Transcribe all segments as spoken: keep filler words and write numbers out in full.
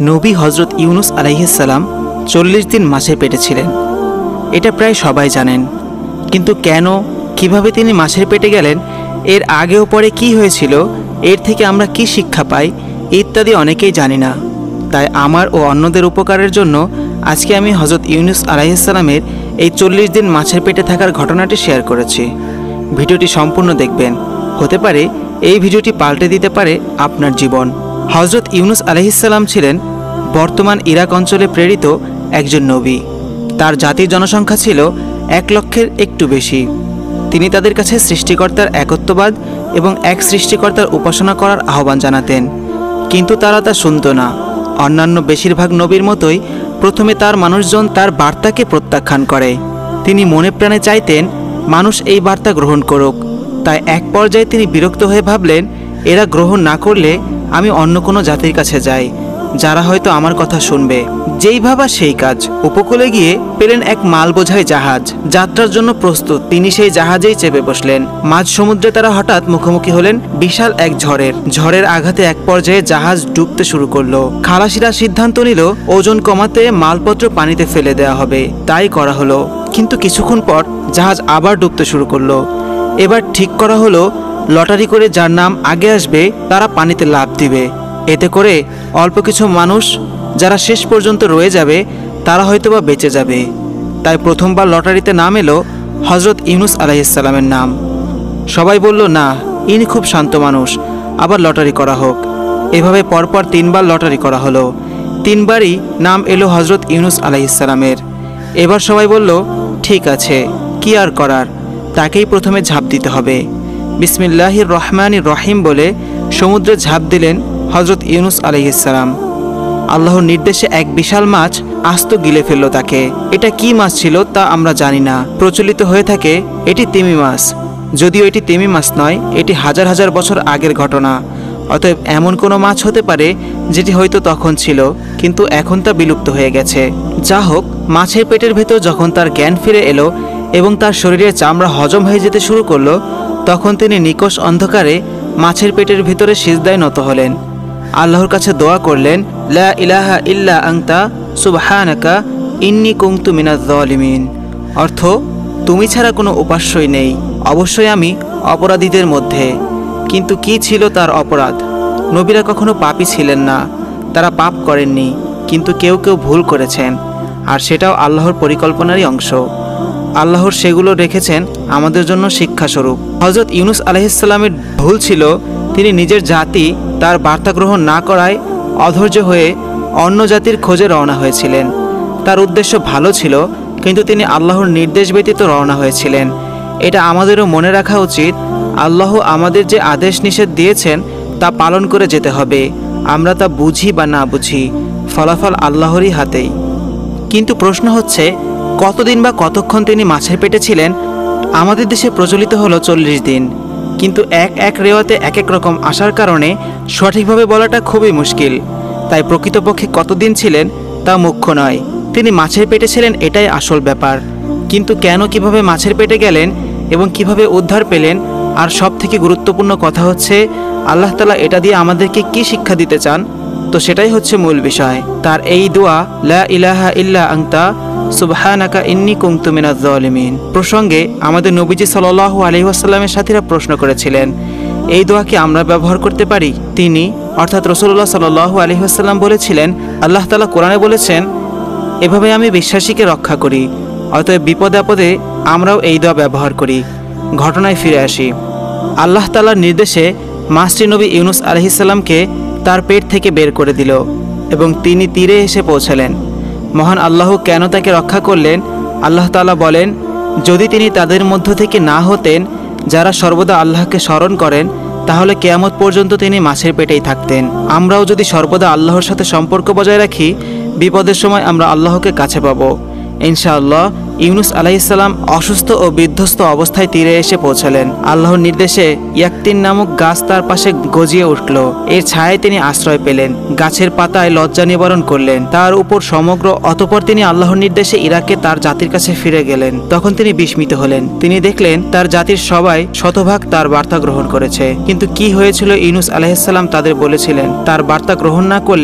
নবী হজরত ইউনুস আলাইহিস সালাম চল্লিশ দিন মাছের পেটে ছিলেন। এটা প্রায় সবাই জানেন, কিন্তু কেন, কিভাবে তিনি মাছের পেটে গেলেন, এর আগে ও পরে কী হয়েছিল, এর থেকে আমরা কি শিক্ষা পাই ইত্যাদি অনেকেই জানি না। তাই আমার ও অন্যদের উপকারের জন্য আজকে আমি হজরত ইউনুস আলাইহিস সালামের এই চল্লিশ দিন মাছের পেটে থাকার ঘটনাটি শেয়ার করেছি। ভিডিওটি সম্পূর্ণ দেখবেন, হতে পারে এই ভিডিওটি পাল্টে দিতে পারে আপনার জীবন। হজরত ইউনুস আলাইহিস সালাম ছিলেন বর্তমান ইরাক অঞ্চলে প্রেরিত একজন নবী। তার জাতির জনসংখ্যা ছিল এক লক্ষের একটু বেশি। তিনি তাদের কাছে সৃষ্টিকর্তার একত্ববাদ এবং এক সৃষ্টিকর্তার উপাসনা করার আহ্বান জানাতেন, কিন্তু তারা তা শুনত না। অন্যান্য বেশিরভাগ নবীর মতোই প্রথমে তার মানুষজন তার বার্তাকে প্রত্যাখ্যান করে। তিনি মনে প্রাণে চাইতেন মানুষ এই বার্তা গ্রহণ করুক। তাই এক পর্যায়ে তিনি বিরক্ত হয়ে ভাবলেন, এরা গ্রহণ না করলে আমি অন্য কোনো জাতির কাছে যাই, যারা হয়তো আমার কথা শুনবে। যেই ভাবা সেই কাজ। উপকূলে গিয়ে পেলেন এক মাল বোঝাই জাহাজ। যাত্রার জন্য প্রস্তুত, তিনি সেই জাহাজেই চেপে বসলেন। মাঝ সমুদ্রে তারা হঠাৎ মুখোমুখি হলেন বিশাল এক ঝড়ের। ঝড়ের আঘাতে এক পর্যায়ে জাহাজ ডুবতে শুরু করলো। খালাসিরা সিদ্ধান্ত নিল ওজন কমাতে মালপত্র পানিতে ফেলে দেওয়া হবে। তাই করা হলো। কিন্তু কিছুক্ষণ পর জাহাজ আবার ডুবতে শুরু করলো। এবার ঠিক করা হলো লটারি করে যার নাম আগে আসবে তারা পানিতে লাফ দিবে। এতে করে অল্প কিছু মানুষ যারা শেষ পর্যন্ত রয়ে যাবে তারা হয়তোবা বেঁচে যাবে। তাই প্রথমবার লটারিতে নাম এলো হজরত ইউনুস আলাইহিস সালামের নাম। সবাই বলল, না, ইনি খুব শান্ত মানুষ, আবার লটারি করা হোক। এভাবে পরপর তিনবার লটারি করা হলো। তিনবারই নাম এলো হজরত ইউনুস আলাইহিস সালামের। এবার সবাই বলল, ঠিক আছে, কি আর করার, তাকেই প্রথমে ঝাঁপ দিতে হবে। বিসমিল্লাহির রহমানির রহিম বলে সমুদ্রে ঝাঁপ দিলেন হজরত ইউনুস আলাইহিস সালাম। আল্লাহর নির্দেশে এক বিশাল মাছ আস্ত গিলে ফেলল তাকে। এটা কি মাছ ছিল তা আমরা জানি না। প্রচলিত হয়ে থাকে এটি তিমি মাছ, যদিও এটি তিমি মাছ নয়, এটি হাজার হাজার বছর আগের ঘটনা। অতএব এমন কোনো মাছ হতে পারে যেটি হয়তো তখন ছিল, কিন্তু এখন তা বিলুপ্ত হয়ে গেছে। যা হোক, মাছের পেটের ভেতর যখন তার জ্ঞান ফিরে এলো এবং তার শরীরের চামড়া হজম হয়ে যেতে শুরু করলো, তখন তিনি নিকষ অন্ধকারে মাছের পেটের ভিতরে সিজদায় নত হলেন। আল্লাহর কাছে দোয়া করলেন, লা ইলাহা ইল্লা আনতা সুবহানাকা ইন্নী কুনতু মিনাজ জালিমিন। অর্থ, তুমি ছাড়া কোনো উপাস্যই নেই, অবশ্যই আমি অপরাধীদের মধ্যে। কিন্তু কি ছিল তার অপরাধ? নবীরা কখনো পাপী ছিলেন না, তারা পাপ করেননি, কিন্তু কেউ কেউ ভুল করেছেন, আর সেটাও আল্লাহর পরিকল্পনারই অংশ। আল্লাহর সেগুলো রেখেছেন আমাদের জন্য শিক্ষাস্বরূপ। হজরত ইউনুস আলাইহিস সালামের ভুল ছিল তিনি নিজের জাতি তার বার্তা গ্রহণ না করায় অধৈর্য হয়ে অন্য জাতির খোঁজে রওনা হয়েছিলেন। তার উদ্দেশ্য ভালো ছিল, কিন্তু তিনি আল্লাহর নির্দেশ ব্যতীত রওনা হয়েছিলেন। এটা আমাদেরও মনে রাখা উচিত। আল্লাহ আমাদের যে আদেশ নিষেধ দিয়েছেন তা পালন করে যেতে হবে। আমরা তা বুঝি বা না বুঝি, ফলাফল আল্লাহরই হাতেই। কিন্তু প্রশ্ন হচ্ছে, কতদিন বা কতক্ষণ তিনি মাছের পেটে ছিলেন? আমাদের দেশে প্রচলিত হলো চল্লিশ দিন, কিন্তু এক এক রেওয়াতে এক এক রকম আসার কারণে সঠিকভাবে বলাটা খুবই মুশকিল। তাই প্রকৃতপক্ষে কতদিন ছিলেন তা মুখ্য নয়, তিনি মাছের পেটে ছিলেন এটাই আসল ব্যাপার। কিন্তু কেন, কিভাবে মাছের পেটে গেলেন এবং কিভাবে উদ্ধার পেলেন, আর সব থেকে গুরুত্বপূর্ণ কথা হচ্ছে আল্লাহ তাআলা এটা দিয়ে আমাদেরকে কি শিক্ষা দিতে চান, তো সেটাই হচ্ছে মূল বিষয়। তার এই দোয়া, লা ইলাহা ইল্লা আনতা সুবহানাকা ইন্নী কুনতু মিনাজ জালিমিন প্রসঙ্গে আমাদের নবীজি সাল্লাল্লাহু আলাইহি ওয়াসাল্লামের সাথীরা প্রশ্ন করেছিলেন, এই দোয়া কি আমরা ব্যবহার করতে পারি? তিনি অর্থাৎ রাসূলুল্লাহ সাল্লাল্লাহু আলাইহি ওয়াসাল্লাম বলেছিলেন, আল্লাহ তাআলা কোরআনে বলেছেন, এভাবে আমি বিশ্বাসীকে রক্ষা করি। অতএব বিপদে আপদে আমরাও এই দোয়া ব্যবহার করি। ঘটনায় ফিরে আসি। আল্লাহ তাআলার নির্দেশে মাছটি নবী ইউনুস আলাইহিস সালামকে তার পেট থেকে বের করে দিল এবং তিনি তীরে এসে পৌঁছালেন। মহান আল্লাহ কেন তাকে রক্ষা করলেন? আল্লাহ তাআলা বলেন, যদি তিনি তাদের মধ্য থেকে না হতেন যারা সর্বদা আল্লাহকে স্মরণ করেন, তাহলে কিয়ামত পর্যন্ত তিনি মাছের পেটেই থাকতেন। আমরাও যদি সর্বদা আল্লাহর সাথে সম্পর্ক বজায় রাখি, বিপদের সময় আমরা আল্লাহকে কাছে পাবো ইনশাআল্লাহ। ইউনুস আলাইহিস সালাম অসুস্থ ও বিধ্বস্ত অবস্থায় তীরে এসে পৌঁছালেন। আল্লাহর নির্দেশে ইয়াকতিন নামক গাছ তার পাশে গজিয়ে উঠল। এর ছায়ায় তিনি আশ্রয় পেলেন। গাছের পাতায় লজ্জা নিবারণ করলেন তার উপর সমগ্র। অতঃপর তিনি আল্লাহর নির্দেশে ইরাকে তার জাতির কাছে ফিরে গেলেন। তখন তিনি বিস্মিত হলেন। তিনি দেখলেন তার জাতির সবাই শতভাগ তার বার্তা গ্রহণ করেছে। কিন্তু কি হয়েছিল? ইউনুস আলাইহিস সালাম তাদের বলেছিলেন, তার বার্তা গ্রহণ না করলে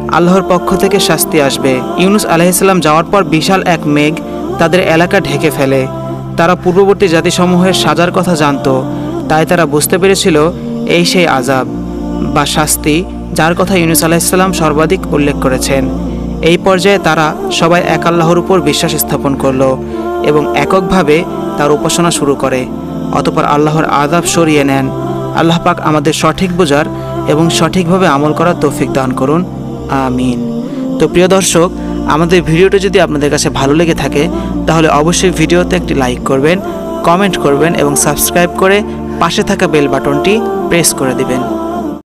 আল্লাহর পক্ষ থেকে শাস্তি আসবে। ইউনুস আলাইহিস সালাম যাওয়ার পর বিশাল এক মেঘ তাদের এলাকা ঢেকে ফেলে। তারা পূর্ববর্তী জাতিসমূহের সাজার কথা জানত, তাই তারা বুঝতে পেরেছিল এই সেই আযাব বা শাস্তি যার কথা ইউনুস আলাইহিস সালাম সর্বাধিক উল্লেখ করেছেন। এই পর্যায়ে তারা সবাই এক আল্লাহর উপর বিশ্বাস স্থাপন করলো এবং এককভাবে তার উপাসনা শুরু করে। অতঃপর আল্লাহর আযাব সরিয়ে নেন। আল্লাহ পাক আমাদের সঠিক বোঝার এবং সঠিকভাবে আমল করার তৌফিক দান করুন, আমিন। তো প্রিয় দর্শক, আমাদের ভিডিওটি যদি আপনাদের কাছে ভালো লেগে থাকে তাহলে অবশ্যই ভিডিওতে একটি লাইক করবেন, কমেন্ট করবেন এবং সাবস্ক্রাইব করে পাশে থাকা বেল বাটনটি প্রেস করে দিবেন।